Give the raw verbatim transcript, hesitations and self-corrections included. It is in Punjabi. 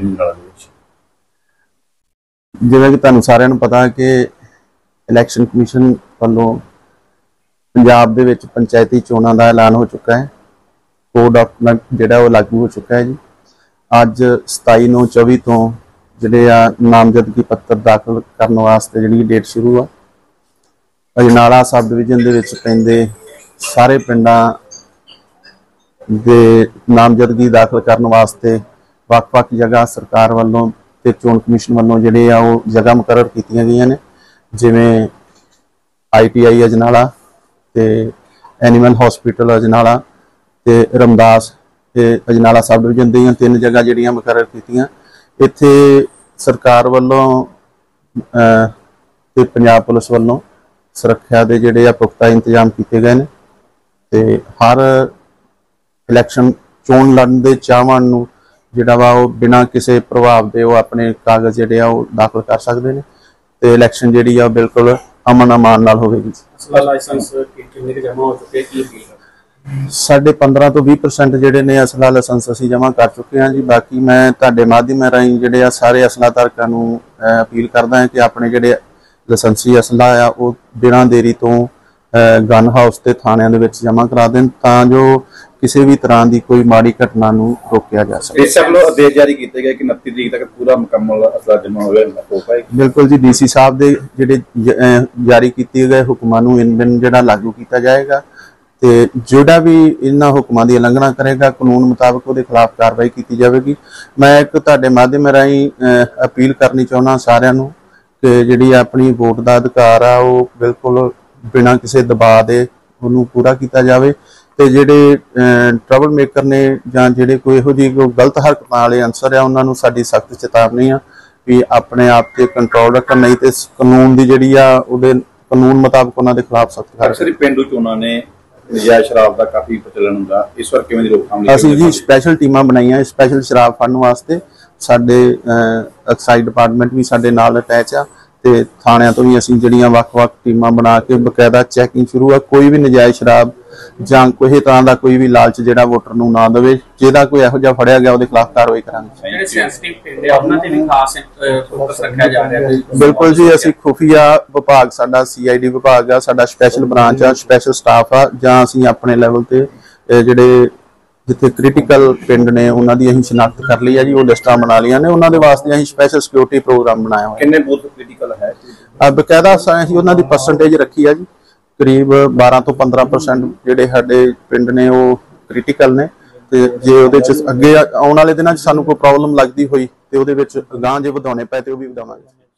ਅਜਨਾਲਾ ਦੇ ਵਿੱਚ? ਜਿਵੇਂ ਕਿ ਤੁਹਾਨੂੰ ਸਾਰਿਆਂ ਨੂੰ ਪਤਾ ਹੈ ਕਿ ਇਲੈਕਸ਼ਨ ਕਮਿਸ਼ਨ ਵੱਲੋਂ ਪੰਜਾਬ ਦੇ ਵਿੱਚ ਪੰਚਾਇਤੀ ਚੋਣਾਂ ਦਾ ਐਲਾਨ ਹੋ ਚੁੱਕਾ ਹੈ। ਕੋਡ ਡਾਕੂਮੈਂਟ ਜਿਹੜਾ ਉਹ ਲਾਗੂ ਹੋ ਚੁੱਕਾ ਹੈ ਜੀ। ਅੱਜ ਸਤਾਈ ਨੌ ਚੌਵੀ ਤੋਂ ਜਿਹੜੇ ਆ ਨਾਮਜ਼ਦਗੀ ਪੱਤਰ ਦਾਖਲ ਕਰਨ ਵਾਸਤੇ ਜਿਹੜੀ ਡੇਟ ਸ਼ੁਰੂ ਆ। ਅਜਨਾਲਾ ਸਬ ਡਿਵੀਜ਼ਨ ਦੇ ਵਿੱਚ ਪੈਂਦੇ ਸਾਰੇ ਪਿੰਡਾਂ ਦੇ ਨਾਮਜ਼ਦਗੀ ਦਾਖਲ ਕਰਨ ਵਾਸਤੇ ਵੱਖ-ਵੱਖ ਜਗ੍ਹਾ ਸਰਕਾਰ ਵੱਲੋਂ ਤੇ ਚੋਣ ਕਮਿਸ਼ਨ ਵੱਲੋਂ ਜਿਹੜੇ ਆ ਉਹ ਜਗ੍ਹਾ ਮੁਕਰਰ ਕੀਤੀਆਂ ਗਈਆਂ ਨੇ। ਜਿਵੇਂ ਆਈ ਟੀ ਆਈ ਅਜਨਾਲਾ ਤੇ ਐਨੀਮਲ ਹਸਪੀਟਲ ਅਜਨਾਲਾ ਤੇ ਰਮਦਾਸ ਤੇ ਅਜਨਾਲਾ ਸਬ ਡਿਵੀਜ਼ਨ ਦੀਆਂ ਤਿੰਨ ਜਗ੍ਹਾ ਜਿਹੜੀਆਂ ਮੁਕਰਰ ਕੀਤੀਆਂ। ਇੱਥੇ ਸਰਕਾਰ ਵੱਲੋਂ ਤੇ ਪੰਜਾਬ ਪੁਲਿਸ ਵੱਲੋਂ ਸੁਰੱਖਿਆ ਦੇ ਜਿਹੜੇ ਆ ਪੁਖਤਾ ਇੰਤਜ਼ਾਮ ਕੀਤੇ ਗਏ ਨੇ ਤੇ ਹਰ ਇਲੈਕਸ਼ਨ ਚੋਣ ਲੜਨ ਦੇ ਚਾਹਵਾਨ ਨੂੰ ਜਿਹੜਾ ਵਾ ਉਹ ਬਿਨਾਂ ਕਿਸੇ ਪ੍ਰਭਾਵ ਦੇ ਉਹ ਆਪਣੇ ਕਾਗਜ਼ ਜਿਹੜੇ ਆ ਉਹ ਦਾਖਲ ਕਰ ਸਕਦੇ ਨੇ ਤੇ ਇਲੈਕਸ਼ਨ ਜਿਹੜੀ ਆ ਬਿਲਕੁਲ ਅਮਨ ਅਮਾਨ ਨਾਲ ਹੋਵੇਗੀ। ਲਾਇਸੈਂਸ ਕਿੰਨੇ ਕੁ ਜਮ੍ਹਾਂ ਹੋ ਚੁੱਕੇ ਕੀ ਕੀ ਸਾਡੇ ਪੰਦਰਾਂ ਤੋਂ ਵੀਹ ਪਰਸੈਂਟ ਜਿਹੜੇ ਨੇ ਅਸਲਾ ਲਾਇਸੈਂਸ ਅਸੀਂ ਜਮ੍ਹਾਂ ਕਰ ਚੁੱਕੇ ਹਾਂ ਜੀ। ਬਾਕੀ ਮੈਂ ਤੁਹਾਡੇ ਮਾਧਿਅਮ ਰਾਹੀਂ ਜਿਹੜੇ ਆ ਸਾਰੇ ਅਸਲਾ ਧਾਰਕਾਂ ਨੂੰ ਅਪੀਲ ਕਰਦਾ ਹਾਂ ਕਿ ਆਪਣੇ ਜਿਹੜੇ ਲਾਇਸੈਂਸੀ ਅਸਲਾ ਆ ਉਹ ਬਿਨਾਂ ਦੇਰੀ ਤੋਂ ਗਨ ਹਾਊਸ ਤੇ ਥਾਣਿਆਂ ਦੇ ਵਿੱਚ ਜਮ੍ਹਾਂ ਕਰਾ ਦੇਣ ਤਾਂ ਜੋ ਕਿਸੇ ਵੀ ਤਰ੍ਹਾਂ ਦੀ ਕੋਈ ਮਾੜੀ ਘਟਨਾ ਨੂੰ ਰੋਕਿਆ ਜਾ ਸਕੇ। ਇਸ ਵੱਲੋਂ ਆਦੇਸ਼ ਜਾਰੀ ਕੀਤੇ ਗਏ ਕਿ ਉਨੱਤੀ ਤਰੀਕ ਤੱਕ ਪੂਰਾ ਮੁਕੰਮਲ ਅਸਲਾ ਜਮ੍ਹਾਂ ਹੋ ਪਾਏਗਾ। ਬਿਲਕੁਲ ਜੀ, ਡੀ ਸੀ ਸਾਹਿਬ ਦੇ ਜਿਹੜੇ ਜਾਰੀ ਕੀਤੇ ਗਏ ਹੁਕਮਾਂ ਨੂੰ ਇਨ ਬਿਨ ਜਿਹੜਾ ਲਾਗੂ ਕੀਤਾ ਜਾਏਗਾ ਤੇ ਜਿਹੜਾ ਵੀ ਇਹਨਾਂ ਹੁਕਮਾਂ ਦੀ ਉਲੰਘਣਾ ਕਰੇਗਾ ਕਾਨੂੰਨ ਮੁਤਾਬਕ ਉਹਦੇ ਖਿਲਾਫ ਕਾਰਵਾਈ ਕੀਤੀ ਜਾਵੇਗੀ। ਮੈਂ ਇੱਕ ਤੁਹਾਡੇ ਮਾਧਿਅਮ ਰਾਹੀਂ ਅਪੀਲ ਕਰਨੀ ਚਾਹੁੰਦਾ ਸਾਰਿਆਂ ਨੂੰ ਕਿ ਜਿਹੜੀ ਆਪਣੀ ਵੋਟ ਦਾ ਅਧਿਕਾਰ ਆ ਉਹ ਬਿਲਕੁਲ ਬਿਨਾਂ ਕਿਸੇ ਦਬਾਅ ਦੇ ਉਹਨੂੰ ਪੂਰਾ ਕੀਤਾ ਜਾਵੇ ਤੇ ਜਿਹੜੇ ਟਰਬਲ ਮੇਕਰ ਨੇ ਜਾਂ ਜਿਹੜੇ ਕੋਈ ਇਹੋ ਜਿਹੀ ਕੋਈ ਗਲਤ ਹਰਕਤਾਂ ਵਾਲੇ ਅਨਸਰ ਆ ਉਹਨਾਂ ਨੂੰ ਸਾਡੀ ਸਖਤ ਚੇਤਾਵਨੀ ਆ ਵੀ ਆਪਣੇ ਆਪ ਤੇ ਕੰਟਰੋਲ ਰੱਖਣ, ਨਹੀਂ ਤੇ ਕਾਨੂੰਨ ਦੀ ਜਿਹੜੀ ਆ ਉਹਦੇ ਕਾਨੂੰਨ ਮੁਤਾਬਕ ਉਹਨਾਂ ਦੇ ਖਿਲਾਫ ਸਖਤ ਕਾਰਵਾਈ। ਅਕਸਰ ਪਿੰਡੂ ਚੋਣਾਂ ਨੇ ਨਜਾਇਜ਼ ਸ਼ਰਾਬ ਦਾ ਕਾਫੀ ਪ੍ਰਚਲਨ ਹੁੰਦਾ, ਇਸ ਵਾਰ ਕਿਵੇਂ ਦੀ ਰੋਕਥਾਮ ਲਈ ਅਸੀਂ ਜੀ ਸਪੈਸ਼ਲ ਟੀਮਾਂ ਬਣਾਈਆਂ ਸਪੈਸ਼ਲ ਸ਼ਰਾਬ ਫੜਨ ਵਾਸਤੇ। ਸਾਡੇ ਐਕਸਾਈਜ਼ ਡਿਪਾਰਟਮੈਂਟ ਵੀ ਸਾਡੇ ਨਾਲ ਅਟੈਚ ਆ ਤੇ ਥਾਣਿਆਂ ਤੋਂ ਵੀ ਅਸੀਂ ਜਿਹੜੀਆਂ ਵੱਖ-ਵੱਖ ਟੀਮਾਂ ਬਣਾ ਕੇ ਬਕਾਇਦਾ ਚੈਕਿੰਗ ਸ਼ੁਰੂ ਆ। ਕੋਈ ਵੀ ਨਜਾਇਜ਼ ਸ਼ਰਾਬ ਜਾਂ ਕੋਈ ਤਰ੍ਹਾਂ ਦਾ ਕੋਈ ਵੀ ਲਾਲਚ ਜਿਹੜਾ ਵੋਟਰ ਨੂੰ ਨਾ ਦੇਵੇ। ਜਿਹਦਾ ਕੋਈ ਇਹੋ ਜਿਹਾ ਫੜਿਆ ਗਿਆ ਉਹਦੇ ਖਿਲਾਫ ਕਾਰਵਾਈ ਕਰਾਂਗੇ। ਜਿਹੜੇ ਸੈਂਸਿਟਿਵ ਪਿੰਡ ਆ ਉਹਨਾਂ ਤੇ ਵੀ ਖਾਸ ਫੋਕਸ ਰੱਖਿਆ ਜਾ ਰਿਹਾ ਹੈ। ਬਿਲਕੁਲ ਜੀ, ਅਸੀਂ ਖੁਫੀਆ ਵਿਭਾਗ ਸਾਡਾ ਸੀ ਆਈ ਡੀ ਵਿਭਾਗ ਆ, ਸਾਡਾ ਸਪੈਸ਼ਲ ਬ੍ਰਾਂਚ ਆ, ਸਪੈਸ਼ਲ ਸਟਾਫ ਆ ਜਾਂ ਅਸੀਂ ਆਪਣੇ ਲੈਵਲ ਤੇ ਜਿਹੜੇ ਜਿੱਥੇ ਕ੍ਰਿਟੀਕਲ ਪਿੰਡ ਨੇ ਉਹਨਾਂ ਦੀ ਅਸੀਂ ਸ਼ਨਾਖਤ ਕਰ ਲਈ ਆ ਜੀ, ਉਹ ਲਿਸਟਾਂ ਬਣਾ ਲਈਆਂ ਨੇ। ਉਹਨਾਂ ਦੇ ਵਾਸਤੇ ਅਸੀਂ ਸਪੈਸ਼ਲ ਸਿਕਿਉਰਿਟੀ ਪ੍ਰੋਗਰਾਮ ਬਣਾਇਆ ਹੋਇਆ। ਕਿੰਨੇ ਬੂਥ ਕ੍ਰਿਟੀਕਲ ਹੈ? ਬਕਾਇਦਾ ਅਸੀਂ ਉਹਨਾਂ ਦੀ ਪਰਸੈਂਟੇਜ ਰੱਖੀ ਆ ਜੀ, ਕਰੀਬ ਬਾਰਾਂ ਤੋਂ ਪੰਦਰਾਂ ਪਰਸੈਂਟ ਜਿਹੜੇ ਸਾਡੇ ਪਿੰਡ ਨੇ ਉਹ ਕ੍ਰਿਟੀਕਲ ਨੇ ਤੇ ਜੇ ਉਹਦੇ ਚ ਅੱਗੇ ਆਉਣ ਵਾਲੇ ਦਿਨਾਂ ਚ ਸਾਨੂੰ ਕੋਈ ਪ੍ਰੋਬਲਮ ਲੱਗਦੀ ਹੋਈ ਤੇ ਉਹਦੇ ਵਿੱਚ ਅਗਾਂਹ ਜੇ ਵਧਾਉਣੇ ਪਏ ਤੇ ਉਹ ਵੀ ਵਧਾਵਾਂਗੇ।